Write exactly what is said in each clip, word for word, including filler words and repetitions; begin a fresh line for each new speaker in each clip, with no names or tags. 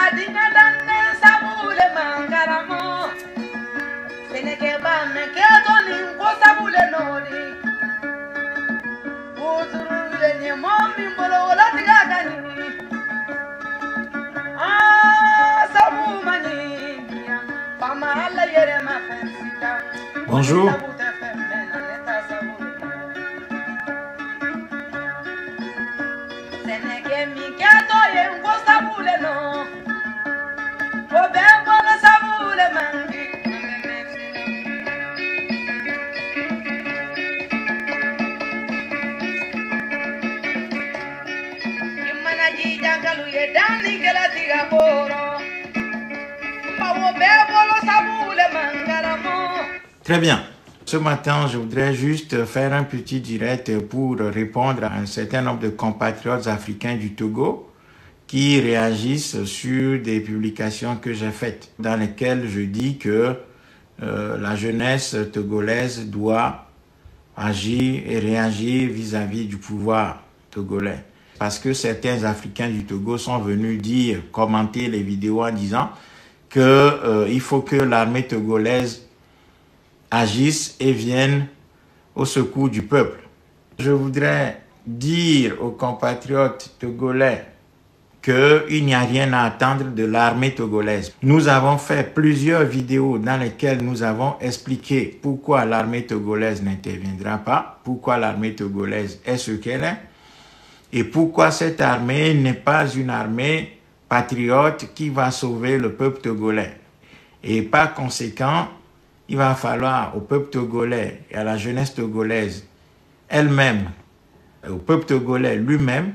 Bonjour. Très bien. Ce matin, je voudrais juste faire un petit direct pour répondre à un certain nombre de compatriotes africains du Togo qui réagissent sur des publications que j'ai faites, dans lesquelles je dis que euh, la jeunesse togolaise doit agir et réagir vis-à-vis du pouvoir togolais. Parce que certains Africains du Togo sont venus dire, commenter les vidéos en disant qu'il euh, faut que l'armée togolaise agisse et vienne au secours du peuple. Je voudrais dire aux compatriotes togolais qu'il n'y a rien à attendre de l'armée togolaise. Nous avons fait plusieurs vidéos dans lesquelles nous avons expliqué pourquoi l'armée togolaise n'interviendra pas, pourquoi l'armée togolaise est ce qu'elle est, et pourquoi cette armée n'est pas une armée patriote qui va sauver le peuple togolais. Et par conséquent, il va falloir au peuple togolais et à la jeunesse togolaise elle-même, au peuple togolais lui-même,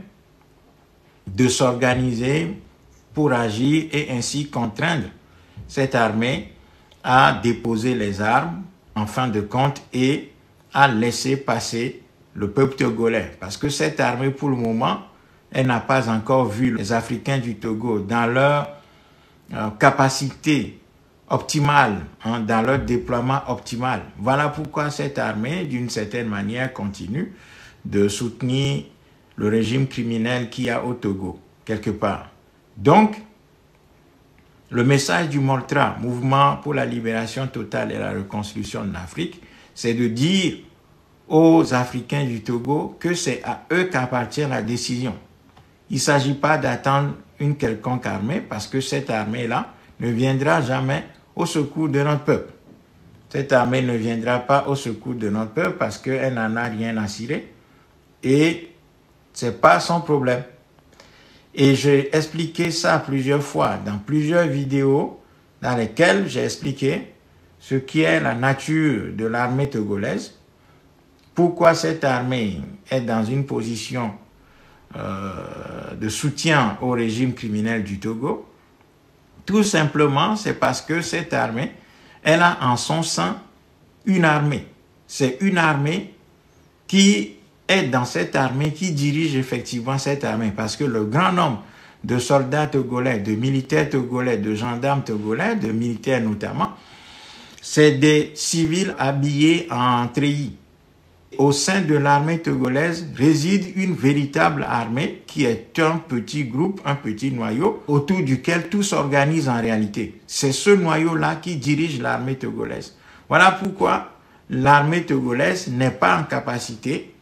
de s'organiser pour agir et ainsi contraindre cette armée à déposer les armes en fin de compte et à laisser passer le peuple togolais. Parce que cette armée, pour le moment, elle n'a pas encore vu les Africains du Togo dans leur euh, capacité optimale, hein, dans leur déploiement optimal. Voilà pourquoi cette armée, d'une certaine manière, continue de soutenir le régime criminel qu'il y a au Togo, quelque part. Donc, le message du MOLTRA, Mouvement pour la libération totale et la reconstruction de l'Afrique, c'est de dire aux Africains du Togo que c'est à eux qu'appartient la décision. Il ne s'agit pas d'attendre une quelconque armée, parce que cette armée-là ne viendra jamais au secours de notre peuple. Cette armée ne viendra pas au secours de notre peuple parce qu'elle n'en a rien à cirer et ce n'est pas son problème. Et j'ai expliqué ça plusieurs fois dans plusieurs vidéos dans lesquelles j'ai expliqué ce qui est la nature de l'armée togolaise, pourquoi cette armée est dans une position euh, de soutien au régime criminel du Togo. Tout simplement, c'est parce que cette armée, elle a en son sein une armée. C'est une armée qui est dans cette armée, qui dirige effectivement cette armée. Parce que le grand nombre de soldats togolais, de militaires togolais, de gendarmes togolais, de militaires notamment, c'est des civils habillés en treillis. Au sein de l'armée togolaise réside une véritable armée qui est un petit groupe, un petit noyau autour duquel tout s'organise en réalité. C'est ce noyau-là qui dirige l'armée togolaise. Voilà pourquoi l'armée togolaise n'est pas en capacité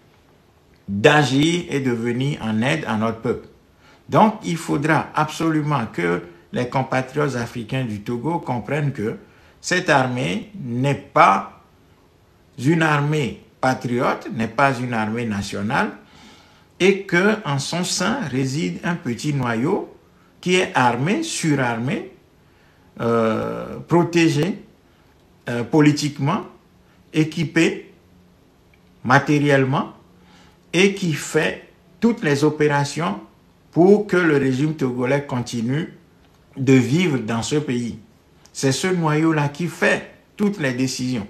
d'agir et de venir en aide à notre peuple. Donc, il faudra absolument que les compatriotes africains du Togo comprennent que cette armée n'est pas une armée patriote, n'est pas une armée nationale, et que en son sein réside un petit noyau qui est armé, surarmé, euh, protégé euh, politiquement, équipé matériellement, et qui fait toutes les opérations pour que le régime togolais continue de vivre dans ce pays. C'est ce noyau-là qui fait toutes les décisions.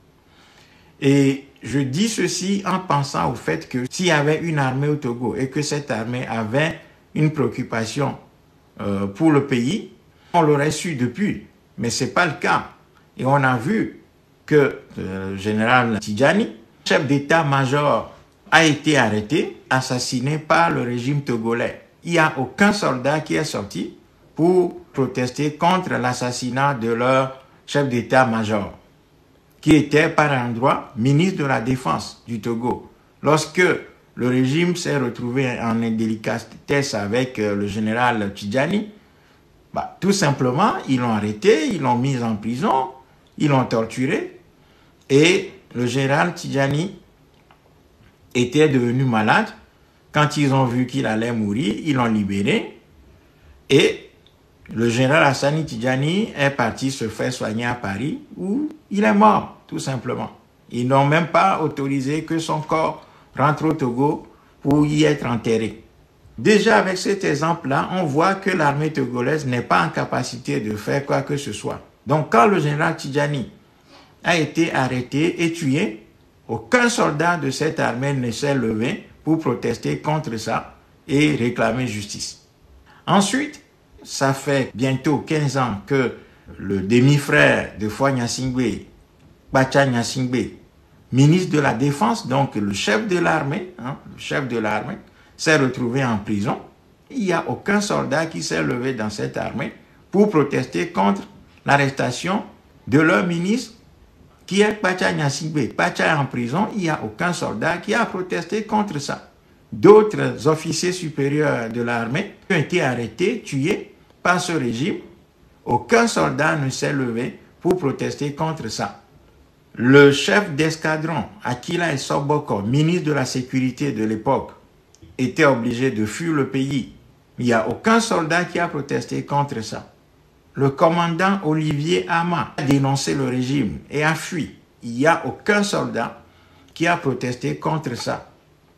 Et je dis ceci en pensant au fait que s'il y avait une armée au Togo et que cette armée avait une préoccupation euh, pour le pays, on l'aurait su depuis. Mais ce n'est pas le cas. Et on a vu que euh, le général Tidjani, chef d'état-major, a été arrêté, assassiné par le régime togolais. Il n'y a aucun soldat qui est sorti pour protester contre l'assassinat de leur chef d'état-major, qui était par endroit ministre de la Défense du Togo. Lorsque le régime s'est retrouvé en indélicatesse avec le général Tidjani, bah, tout simplement, ils l'ont arrêté, ils l'ont mis en prison, ils l'ont torturé, et le général Tidjani était devenu malade. Quand ils ont vu qu'il allait mourir, ils l'ont libéré, et le général Hassani Tidjani est parti se faire soigner à Paris, où il est mort, tout simplement. Ils n'ont même pas autorisé que son corps rentre au Togo pour y être enterré. Déjà, avec cet exemple-là, on voit que l'armée togolaise n'est pas en capacité de faire quoi que ce soit. Donc, quand le général Tidjani a été arrêté et tué, aucun soldat de cette armée ne s'est levé pour protester contre ça et réclamer justice. Ensuite, ça fait bientôt quinze ans que le demi-frère de Faure Gnassingbé, Bacha Gnassingbé, ministre de la Défense, donc le chef de l'armée, hein, le chef de l'armée, s'est retrouvé en prison. Il n'y a aucun soldat qui s'est levé dans cette armée pour protester contre l'arrestation de leur ministre qui est Bacha Gnassingbé. Bacha est en prison, il n'y a aucun soldat qui a protesté contre ça. D'autres officiers supérieurs de l'armée ont été arrêtés, tués par ce régime. Aucun soldat ne s'est levé pour protester contre ça. Le chef d'escadron, Akila Essoboko, ministre de la Sécurité de l'époque, était obligé de fuir le pays. Il n'y a aucun soldat qui a protesté contre ça. Le commandant Olivier Ama a dénoncé le régime et a fui. Il n'y a aucun soldat qui a protesté contre ça.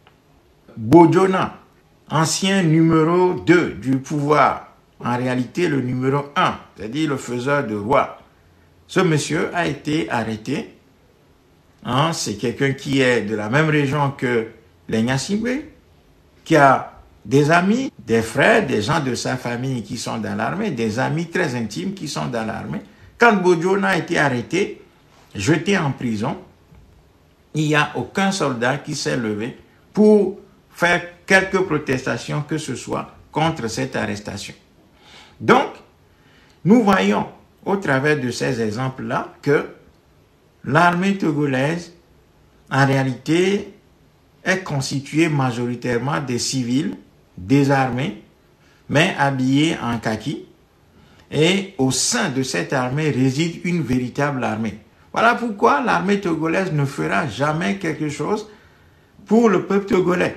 Bojona, ancien numéro deux du pouvoir, en réalité le numéro un, c'est-à-dire le faiseur de roi. Ce monsieur a été arrêté. Hein, c'est quelqu'un qui est de la même région que les Gnassingbé, qui a des amis, des frères, des gens de sa famille qui sont dans l'armée, des amis très intimes qui sont dans l'armée. Quand Bojona a été arrêté, jeté en prison, il n'y a aucun soldat qui s'est levé pour faire quelques protestations que ce soit contre cette arrestation. Donc, nous voyons au travers de ces exemples-là que l'armée togolaise, en réalité, est constituée majoritairement des civils désarmés, mais habillés en kaki. Et au sein de cette armée réside une véritable armée. Voilà pourquoi l'armée togolaise ne fera jamais quelque chose pour le peuple togolais.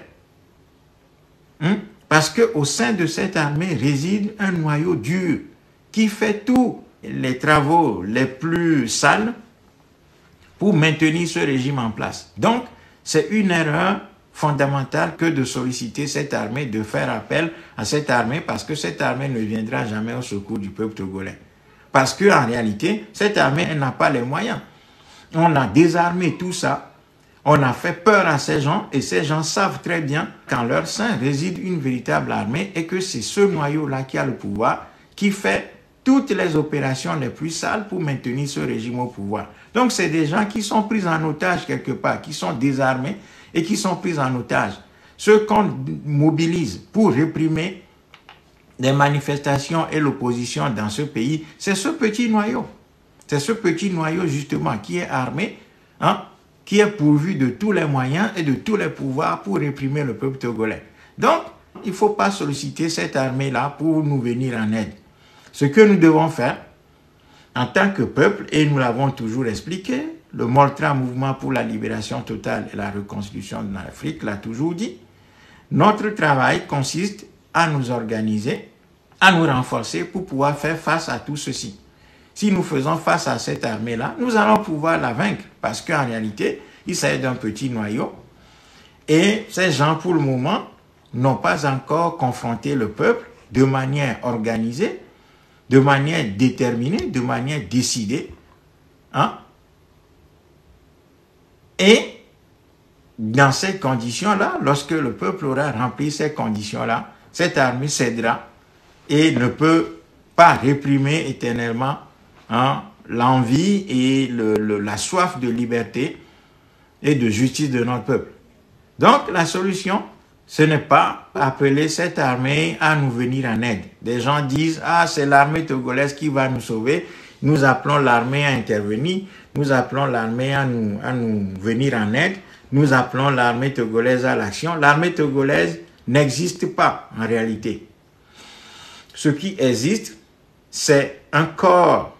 Hein? Parce qu'au sein de cette armée réside un noyau dur qui fait tous les travaux les plus sales pour maintenir ce régime en place. Donc, c'est une erreur fondamentale que de solliciter cette armée, de faire appel à cette armée, parce que cette armée ne viendra jamais au secours du peuple togolais. Parce qu'en réalité, cette armée n'a pas les moyens. On a désarmé tout ça, on a fait peur à ces gens, et ces gens savent très bien qu'en leur sein réside une véritable armée, et que c'est ce noyau-là qui a le pouvoir, qui fait toutes les opérations les plus sales pour maintenir ce régime au pouvoir. Donc, c'est des gens qui sont pris en otage quelque part, qui sont désarmés et qui sont pris en otage. Ceux qu'on mobilise pour réprimer les manifestations et l'opposition dans ce pays, c'est ce petit noyau. C'est ce petit noyau, justement, qui est armé, hein, qui est pourvu de tous les moyens et de tous les pouvoirs pour réprimer le peuple togolais. Donc, il ne faut pas solliciter cette armée-là pour nous venir en aide. Ce que nous devons faire, en tant que peuple, et nous l'avons toujours expliqué, le MOLTRA, Mouvement pour la libération totale et la reconstitution de l'Afrique, l'a toujours dit, notre travail consiste à nous organiser, à nous renforcer pour pouvoir faire face à tout ceci. Si nous faisons face à cette armée-là, nous allons pouvoir la vaincre, parce qu'en réalité, il s'agit d'un petit noyau, et ces gens, pour le moment, n'ont pas encore confronté le peuple de manière organisée, de manière déterminée, de manière décidée. Hein? Et dans ces conditions-là, lorsque le peuple aura rempli ces conditions-là, cette armée cédera et ne peut pas réprimer éternellement, hein, l'envie et le, le, la soif de liberté et de justice de notre peuple. Donc la solution, ce n'est pas appeler cette armée à nous venir en aide. Des gens disent, ah, c'est l'armée togolaise qui va nous sauver. Nous appelons l'armée à intervenir. Nous appelons l'armée à nous, à nous venir en aide. Nous appelons l'armée togolaise à l'action. L'armée togolaise n'existe pas en réalité. Ce qui existe, c'est un corps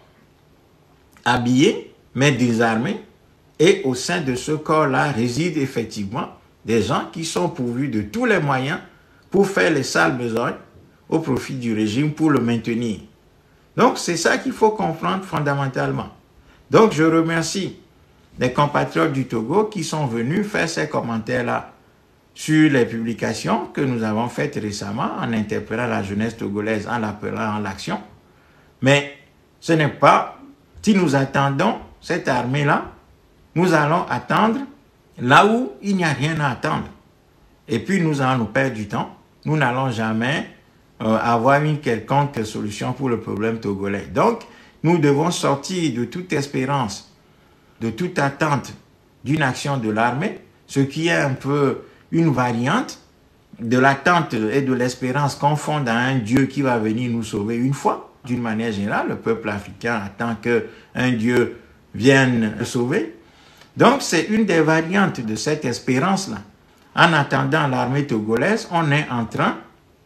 habillé, mais désarmé. Et au sein de ce corps-là résident effectivement des gens qui sont pourvus de tous les moyens pour faire les sales besognes au profit du régime pour le maintenir. Donc, c'est ça qu'il faut comprendre fondamentalement. Donc, je remercie les compatriotes du Togo qui sont venus faire ces commentaires-là sur les publications que nous avons faites récemment en interpellant la jeunesse togolaise, en l'appelant à l'action. Mais ce n'est pas, si nous attendons cette armée-là, nous allons attendre là où il n'y a rien à attendre. Et puis nous allons nous perdre du temps. Nous n'allons jamais euh, avoir une quelconque solution pour le problème togolais. Donc, nous devons sortir de toute espérance, de toute attente d'une action de l'armée, ce qui est un peu une variante de l'attente et de l'espérance qu'on fonde à un Dieu qui va venir nous sauver une fois. D'une manière générale, le peuple africain attend qu'un Dieu vienne le sauver. Donc, c'est une des variantes de cette espérance-là. En attendant l'armée togolaise, on est en train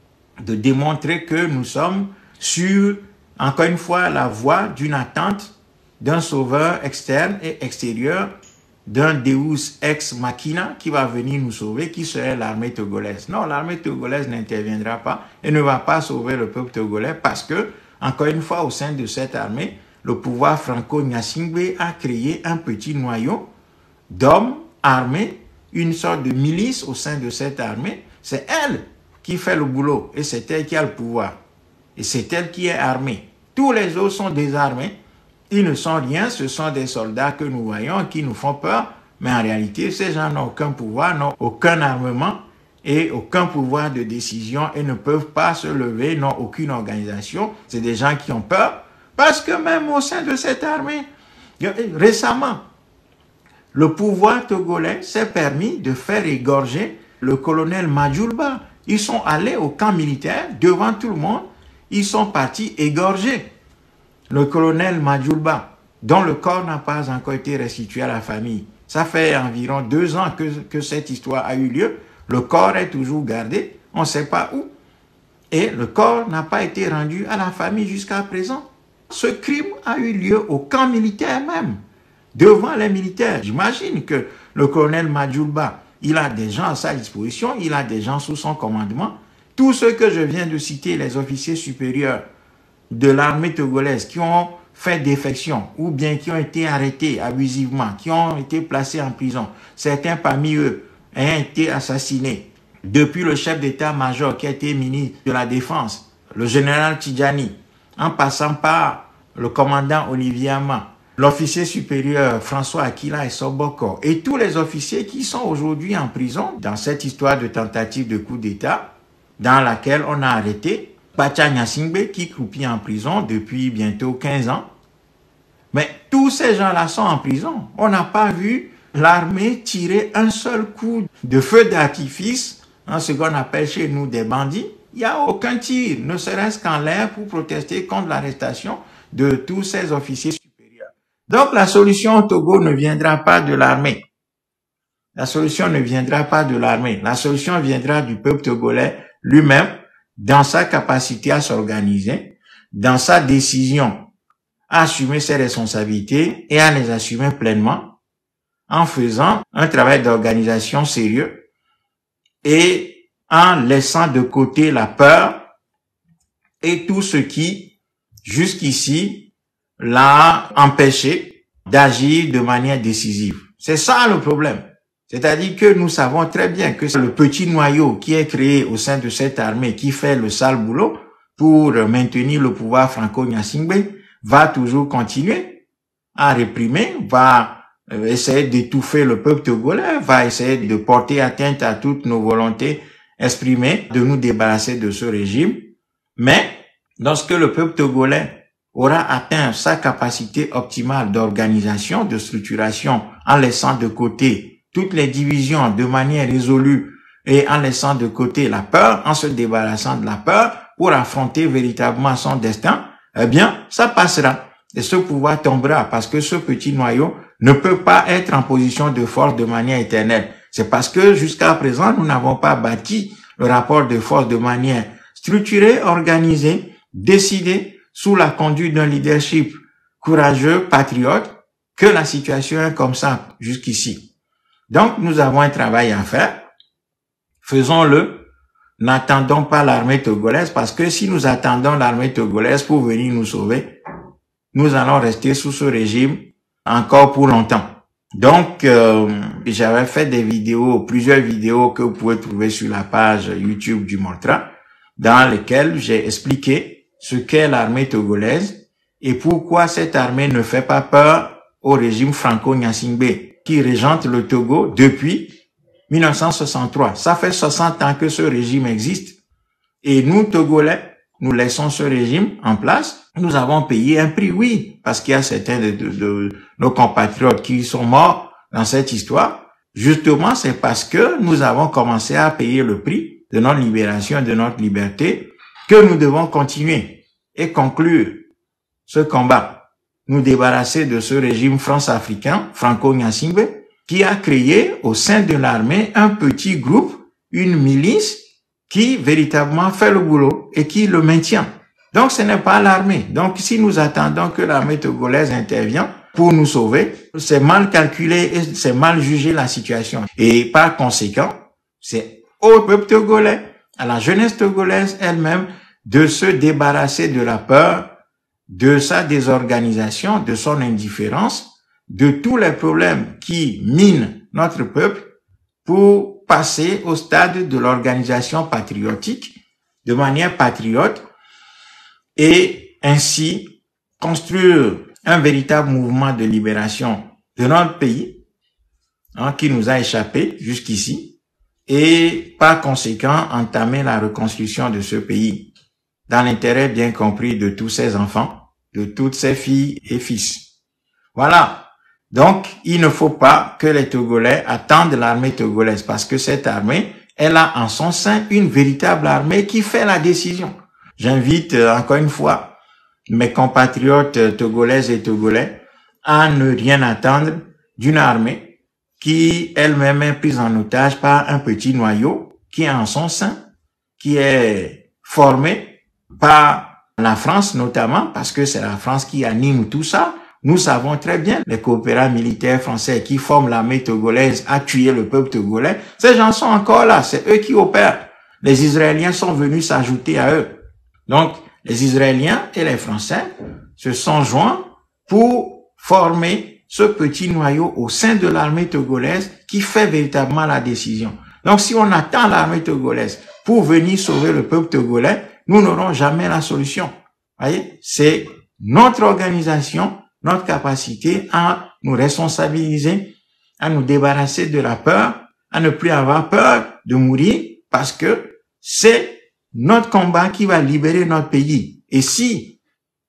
de démontrer que nous sommes sur, encore une fois, la voie d'une attente d'un sauveur externe et extérieur, d'un Deus ex machina qui va venir nous sauver, qui serait l'armée togolaise. Non, l'armée togolaise n'interviendra pas et ne va pas sauver le peuple togolais parce que, encore une fois, au sein de cette armée, le pouvoir franco-gnassingbé a créé un petit noyau d'hommes armés, une sorte de milice au sein de cette armée. C'est elle qui fait le boulot et c'est elle qui a le pouvoir. Et c'est elle qui est armée. Tous les autres sont désarmés. Ils ne sont rien, ce sont des soldats que nous voyons qui nous font peur. Mais en réalité, ces gens n'ont aucun pouvoir, n'ont aucun armement et aucun pouvoir de décision et ne peuvent pas se lever, n'ont aucune organisation. C'est des gens qui ont peur parce que même au sein de cette armée, récemment, le pouvoir togolais s'est permis de faire égorger le colonel Majulba. Ils sont allés au camp militaire devant tout le monde. Ils sont partis égorger le colonel Majulba, dont le corps n'a pas encore été restitué à la famille. Ça fait environ deux ans que, que cette histoire a eu lieu. Le corps est toujours gardé, on ne sait pas où. Et le corps n'a pas été rendu à la famille jusqu'à présent. Ce crime a eu lieu au camp militaire même, devant les militaires. J'imagine que le colonel Majulba, il a des gens à sa disposition, il a des gens sous son commandement. Tous ceux que je viens de citer, les officiers supérieurs de l'armée togolaise qui ont fait défection ou bien qui ont été arrêtés abusivement, qui ont été placés en prison, certains parmi eux ayant été assassinés, depuis le chef d'état-major qui a été ministre de la Défense, le général Tidjani, en passant par le commandant Olivier Ama, l'officier supérieur François Akila et Soboko, et tous les officiers qui sont aujourd'hui en prison dans cette histoire de tentative de coup d'État, dans laquelle on a arrêté Pacha Gnassingbé qui croupit en prison depuis bientôt quinze ans. Mais tous ces gens-là sont en prison. On n'a pas vu l'armée tirer un seul coup de feu d'artifice, hein, ce qu'on appelle chez nous des bandits. Il n'y a aucun tir, ne serait-ce qu'en l'air pour protester contre l'arrestation de tous ces officiers supérieurs. Donc la solution au Togo ne viendra pas de l'armée. La solution ne viendra pas de l'armée. La solution viendra du peuple togolais lui-même, dans sa capacité à s'organiser, dans sa décision à assumer ses responsabilités et à les assumer pleinement, en faisant un travail d'organisation sérieux et en laissant de côté la peur et tout ce qui, jusqu'ici, l'a empêché d'agir de manière décisive. C'est ça le problème. C'est-à-dire que nous savons très bien que c'est le petit noyau qui est créé au sein de cette armée qui fait le sale boulot pour maintenir le pouvoir franco-gnassingbé va toujours continuer à réprimer, va essayer d'étouffer le peuple togolais, va essayer de porter atteinte à toutes nos volontés exprimées de nous débarrasser de ce régime. Mais lorsque le peuple togolais aura atteint sa capacité optimale d'organisation, de structuration, en laissant de côté toutes les divisions de manière résolue et en laissant de côté la peur, en se débarrassant de la peur pour affronter véritablement son destin, eh bien, ça passera. Et ce pouvoir tombera parce que ce petit noyau ne peut pas être en position de force de manière éternelle. C'est parce que jusqu'à présent, nous n'avons pas bâti le rapport de force de manière structurée, organisée, décidée, sous la conduite d'un leadership courageux, patriote, que la situation est comme ça jusqu'ici. Donc, nous avons un travail à faire. Faisons-le. N'attendons pas l'armée togolaise parce que si nous attendons l'armée togolaise pour venir nous sauver, nous allons rester sous ce régime encore pour longtemps. Donc, euh, j'avais fait des vidéos, plusieurs vidéos que vous pouvez trouver sur la page YouTube du Mortra, dans lesquelles j'ai expliqué ce qu'est l'armée togolaise et pourquoi cette armée ne fait pas peur au régime Franco-Gnassingbé qui régente le Togo depuis mille neuf cent soixante-trois. Ça fait soixante ans que ce régime existe et nous, Togolais, nous laissons ce régime en place. Nous avons payé un prix, oui, parce qu'il y a certains de, de, de nos compatriotes qui sont morts dans cette histoire. Justement, c'est parce que nous avons commencé à payer le prix de notre libération, de notre liberté, que nous devons continuer et conclure ce combat. Nous débarrasser de ce régime france-africain, Franco-Gnassingbé, qui a créé au sein de l'armée un petit groupe, une milice, qui véritablement fait le boulot et qui le maintient. Donc ce n'est pas l'armée. Donc si nous attendons que l'armée togolaise intervienne pour nous sauver, c'est mal calculé et c'est mal jugé la situation. Et par conséquent, c'est au peuple togolais, à la jeunesse togolaise elle-même, de se débarrasser de la peur, de sa désorganisation, de son indifférence, de tous les problèmes qui minent notre peuple pour passer au stade de l'organisation patriotique de manière patriote et ainsi construire un véritable mouvement de libération de notre pays hein, qui nous a échappé jusqu'ici et par conséquent entamer la reconstruction de ce pays dans l'intérêt bien compris de tous ses enfants, de toutes ses filles et fils. Voilà. Donc, il ne faut pas que les Togolais attendent l'armée togolaise parce que cette armée, elle a en son sein une véritable armée qui fait la décision. J'invite euh, encore une fois mes compatriotes togolaises et togolais à ne rien attendre d'une armée qui elle-même est prise en otage par un petit noyau qui est en son sein, qui est formé par la France notamment parce que c'est la France qui anime tout ça. Nous savons très bien, les coopérants militaires français qui forment l'armée togolaise à tuer le peuple togolais, ces gens sont encore là, c'est eux qui opèrent. Les Israéliens sont venus s'ajouter à eux. Donc, les Israéliens et les Français se sont joints pour former ce petit noyau au sein de l'armée togolaise qui fait véritablement la décision. Donc, si on attend l'armée togolaise pour venir sauver le peuple togolais, nous n'aurons jamais la solution. Voyez, c'est notre organisation, notre capacité à nous responsabiliser, à nous débarrasser de la peur, à ne plus avoir peur de mourir parce que c'est notre combat qui va libérer notre pays. Et si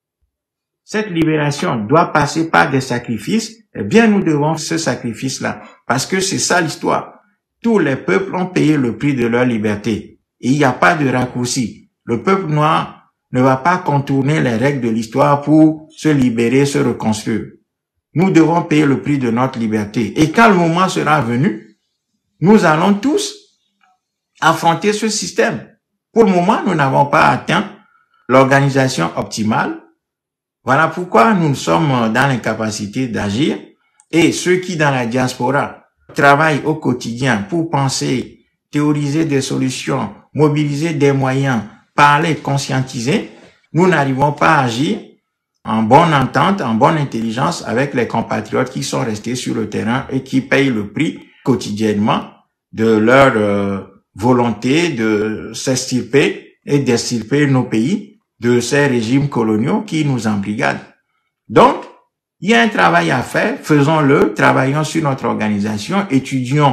cette libération doit passer par des sacrifices, eh bien nous devons ce sacrifice-là parce que c'est ça l'histoire. Tous les peuples ont payé le prix de leur liberté et il n'y a pas de raccourci. Le peuple noir ne va pas contourner les règles de l'histoire pour se libérer, se reconstruire. Nous devons payer le prix de notre liberté. Et quand le moment sera venu, nous allons tous affronter ce système. Pour le moment, nous n'avons pas atteint l'organisation optimale. Voilà pourquoi nous sommes dans l'incapacité d'agir. Et ceux qui, dans la diaspora, travaillent au quotidien pour penser, théoriser des solutions, mobiliser des moyens, parler, conscientiser, nous n'arrivons pas à agir en bonne entente, en bonne intelligence avec les compatriotes qui sont restés sur le terrain et qui payent le prix quotidiennement de leur euh, volonté de s'extirper et d'extirper nos pays de ces régimes coloniaux qui nous embrigadent. Donc, il y a un travail à faire, faisons-le, travaillons sur notre organisation, étudions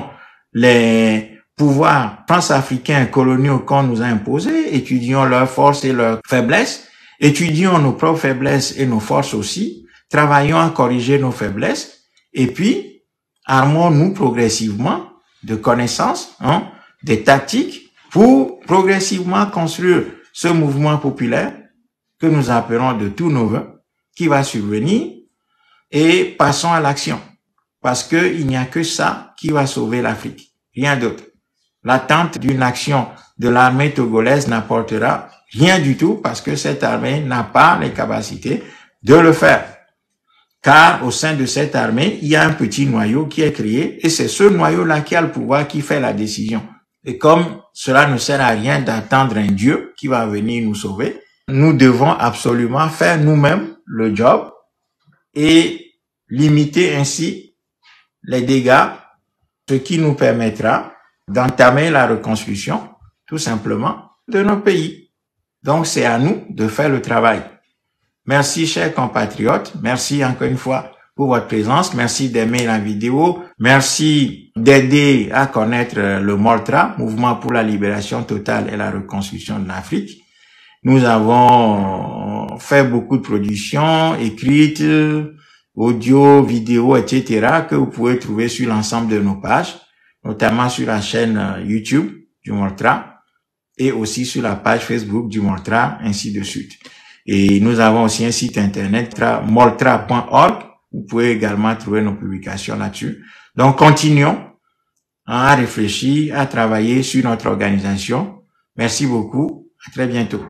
les pouvoirs france-africains coloniaux qu'on nous a imposés, étudions leurs forces et leurs faiblesses, étudions nos propres faiblesses et nos forces aussi, travaillons à corriger nos faiblesses, et puis armons-nous progressivement de connaissances, hein, des tactiques pour progressivement construire ce mouvement populaire que nous appelons de tous nos vœux, qui va survenir, et passons à l'action. Parce que il n'y a que ça qui va sauver l'Afrique. Rien d'autre. L'attente d'une action de l'armée togolaise n'apportera rien du tout parce que cette armée n'a pas les capacités de le faire. Car au sein de cette armée, il y a un petit noyau qui est créé et c'est ce noyau-là qui a le pouvoir, qui fait la décision. Et comme cela ne sert à rien d'attendre un Dieu qui va venir nous sauver, nous devons absolument faire nous-mêmes le job et limiter ainsi les dégâts, ce qui nous permettra d'entamer la reconstruction, tout simplement, de nos pays. Donc, c'est à nous de faire le travail. Merci, chers compatriotes. Merci encore une fois pour votre présence. Merci d'aimer la vidéo. Merci d'aider à connaître le MOLTRA, Mouvement pour la libération totale et la reconstruction de l'Afrique. Nous avons fait beaucoup de productions écrites, audio, vidéo, et cetera que vous pouvez trouver sur l'ensemble de nos pages, notamment sur la chaîne YouTube du MOLTRA et aussi sur la page Facebook du MOLTRA, ainsi de suite. Et nous avons aussi un site internet, moltra point org. Vous pouvez également trouver nos publications là-dessus. Donc, continuons à réfléchir, à travailler sur notre organisation. Merci beaucoup. À très bientôt.